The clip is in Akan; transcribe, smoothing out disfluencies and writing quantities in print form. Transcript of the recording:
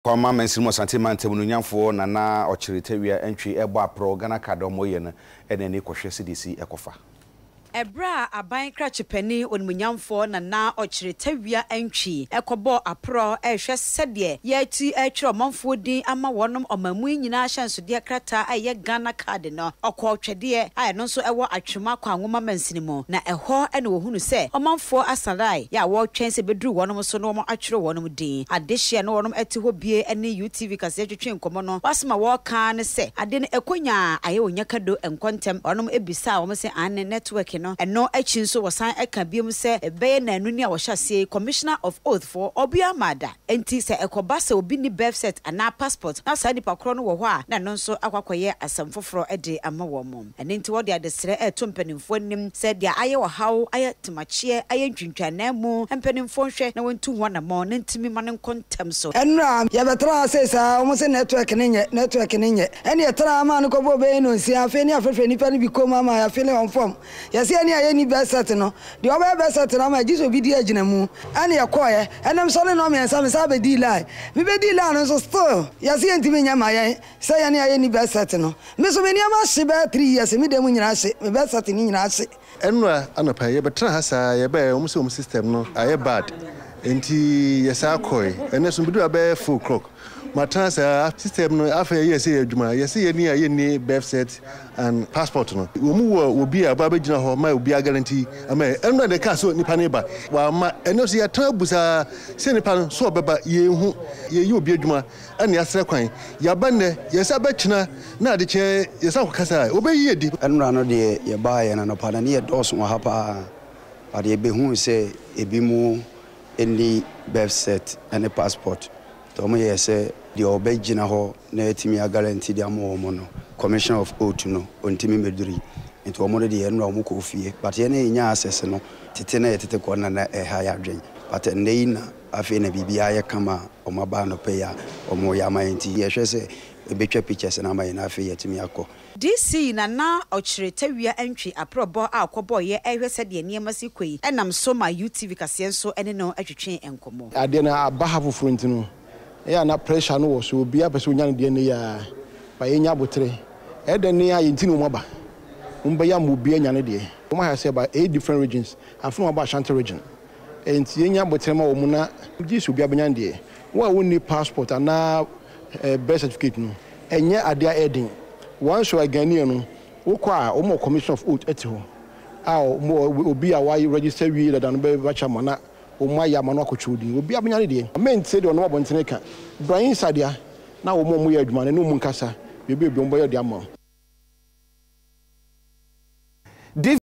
Kwanwoma mensimu santima ntemunyamfo nana ochiritewia entwi ebo apro Ghana kadomo ye no eneni kohwe DCE ekofa. Ebra aban krachepani onmunyamfo nana ochiritewia entwi ekobo apro ehwe sede ye ti etwro manfo din ama wonom omamu nyina hyansode krata aye Ghana card no okotwede aye no so ewo Atwima Kwanwoma mensimu na eho ene wohunu se omanfo asarai ya wo twense bedru wonom so no mo atwro wonom din adehye no wonom eti ho bie ene UTV kase twetwe nkomo no wasema wo kan ne se ade ne ekonya aye onyakado enkontem wonom ebisa wo se ane network no eno achi nso wosan eka biem se ebeye na anu ni a wohyase Commissioner of Oath for Obia Mada enti se ekoba se obi ni birth cert ana passport na sa nipa kro no wo ho a na no nso akwakoye asamfoforo ede ama wo mom ene enti wo de adesere eto mpanimfo nim se dia aye wo haw aye temachie aye ntwintwana mu mpanimfo hwe na wontu ho na mo na ntimi mane kontem so enra ya betra se sa omo se network ne nye ene etra ma no ko bo be no si afi ni afefe nipa ni bi ko mama ya fi le on form ya se ene aye ni besat no de oba besat na ma jiso bi di agina mu ene ya koye enem so ne no me nsa me sa be di lie me be di lie no so still ya se ntimi nya ma ye se ya ne aye ni besat no me so me ni ama se be 3 years me dem nyina se me besat ni nyina se enra anapa ye betra hasa ye be omo se omo system no aye bad enti yesa koy ene so bidu abe 4 o'clock matrasa system no afa yesi adwuma yesi ye ni aye ni birth cert and passport no omu wo obi aba begina ho ma obi guarantee ama eno de ka so nipa ne ba wa ma eno so ya tan busa se nipa no so obeba ye hu ye yi obi adwuma ane asre kwan ya ba ne yesa ba kina na de che yesa ko kasa obeyi edi eno no de ye ba ye na no pa na ye dos wo ha pa ade be hu se ebi mu any birth cert and a passport to mo yese the obegina ho na etimi guarantee the amo no Commissioner of Oath no ontimi meduri into omo de no omo ko fie but ye na nya access no tete na tete ko na ha ya dwen but nei na afi na bibia ye kama omo ba no pe ya omo ya mayenti ye hwe se ebetwa pictures na mayi na afi yetimi akọ DCE nana ochiritewia entwi aprobo akobo ye ehwe sede niema sikoi enam so ma UTV kase nso ene no atwetwe enkomo ade na abaha foforo ntino ya na pressure no wo so obi apese onya de ne ya ba yenya botre ede ne ya yintino maba umba ya mu bi anya ne de o ma ha se ba 8 different regions afun aba Ashanti region enti yenya botre ma wo mu na jisu bi abanya de wo a woni passport ana birth certificate no enye ade a edin once you are Ghanaian no wokwa omo Commission of Oath eti ho a obi a why register wi da no be bacha mana omo ya mano akotwodi obi abanya ne de men say de no abontene ka brain sadia na omo mu ya adwuma ne no mu nkasa bebe obi ombo ya de ama